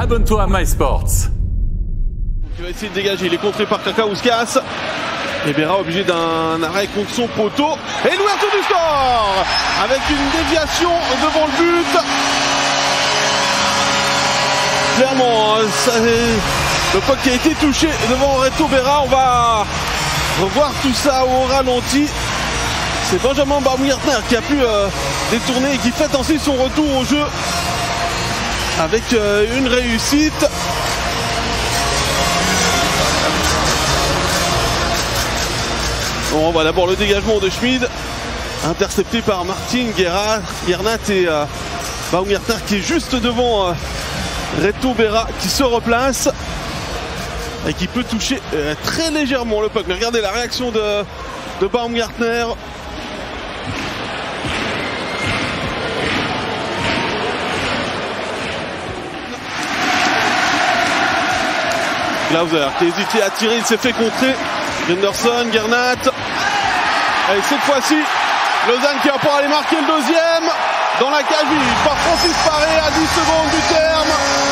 abonne-toi à MySports. Il va essayer de dégager, il est contré par Kakaouskas. Et Berra obligé d'un arrêt contre son poteau. Et l'ouverture du score avec une déviation devant le but. Clairement, le puck qui a été touché devant Reto Berra. On va revoir tout ça au ralenti. C'est Benjamin Baumgartner qui a pu détourner et qui fait ainsi son retour au jeu avec une réussite. On voit d'abord le dégagement de Schmid, intercepté par Martin Gernat et Baumgartner qui est juste devant Reto Berra qui se replace et qui peut toucher très légèrement le puck. Mais regardez la réaction de Baumgartner. Glauser qui a hésité à tirer, il s'est fait contrer. Gunderson, Gernat. Et cette fois-ci, Lausanne qui va pouvoir aller marquer le deuxième. Dans la cage par Francis Paré à 10 secondes du terme.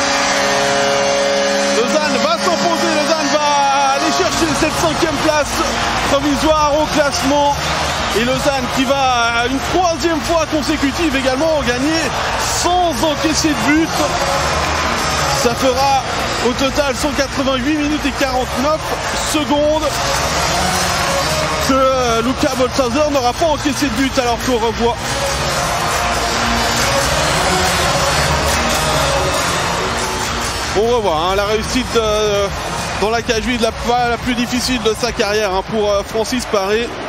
Lausanne va s'imposer, Lausanne va aller chercher cette 5e place provisoire au classement. Et Lausanne qui va une 3e fois consécutive également gagner sans encaisser de but. Ça fera au total 188 minutes et 49 secondes que Luca Bolshauser n'aura pas encaissé de but alors qu'on revoit. On revoit la réussite dans la cage vide, la plus difficile de sa carrière pour Francis Paré.